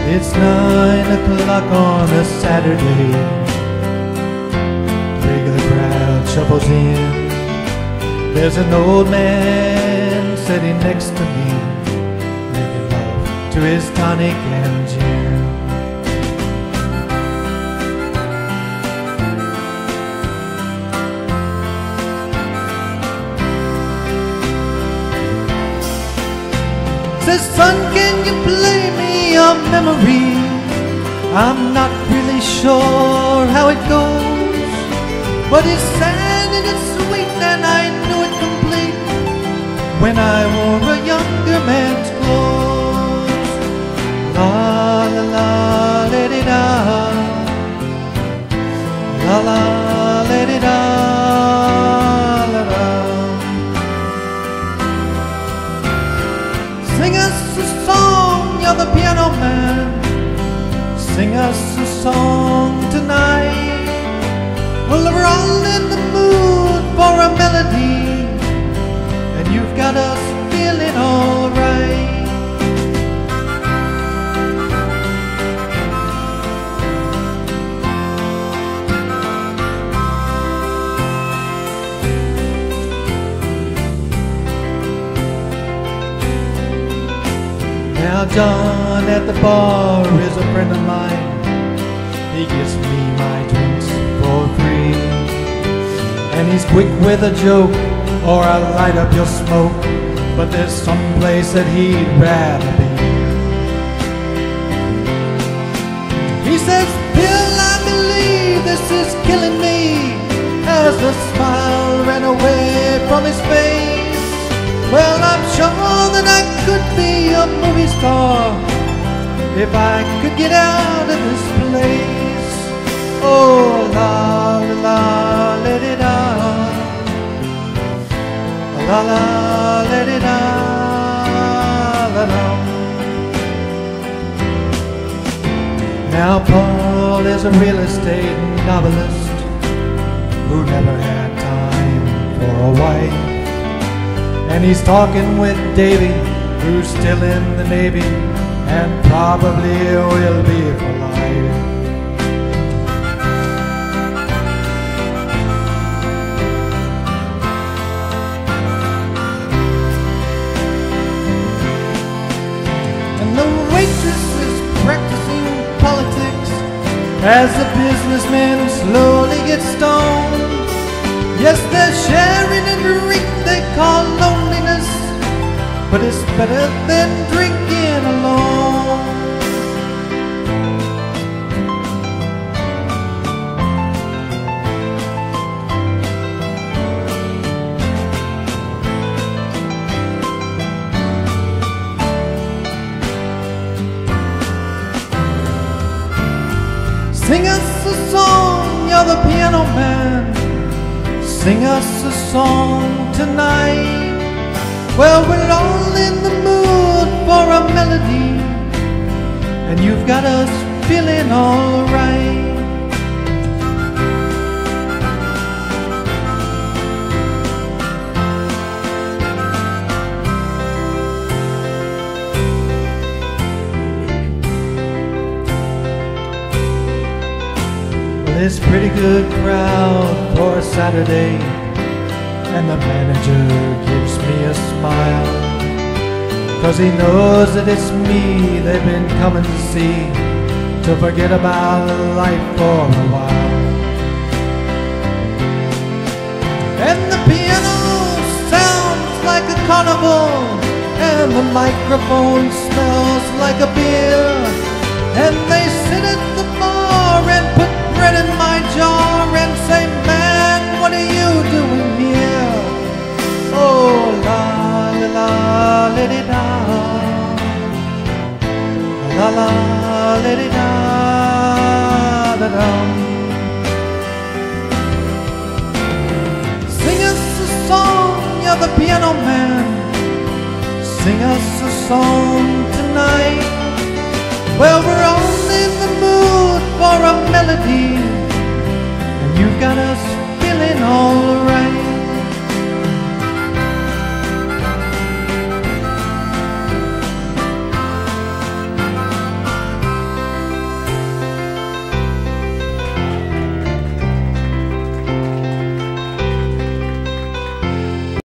It's 9 o'clock on a Saturday. Regular crowd shuffles in. There's an old man sitting next to me, making love to his tonic and gin. Says, son, can you play me a memory? I'm not really sure how it goes, but it's sad and it's sweet, and I knew it complete when I wore a younger man's clothes. La la la la di da, la la la di da, la la. Sing us a song, you're the piano man. Sing us a song tonight. Well, we're all in the mood for a melody, and you've got us feeling all right. Now John at the bar is a friend of mine. He gives me my drinks for free, and he's quick with a joke, or I'll light up your smoke. But there's some place that he'd rather be. He says, Bill, I believe this is killing me, as the smile ran away from his face. Well, I'm sure that I could be a movie star if I could get out of this place. Oh, la la la la di da, la la la di da, la la. Now Paul is a real estate novelist who never had time for a wife, and he's talking with Davy, who's still in the Navy and probably will be for life. And the waitress is practicing politics as the businessmen slowly get stoned. Yes, they're sharing a drink they call loneliness, but it's better than drinking alone. Sing us a song, you're the piano man. Sing us a song tonight. Well, we're all in the mood for a melody, and you've got us feeling all right. Well, it's a pretty good crowd for a Saturday, and the manager gives me a smile, 'cause he knows that it's me they've been coming to see, to forget about life for a while. And the piano sounds like a carnival, and the microphone smells like a beer, and they sit at the bar and put bread in my jar and say, man, what are you doing here? Oh, la la la la di da, la la la di da da dum. Sing us a song, you're the piano man. Sing us a song tonight. Well, we're all in the mood for a melody, and you've got us feeling all right.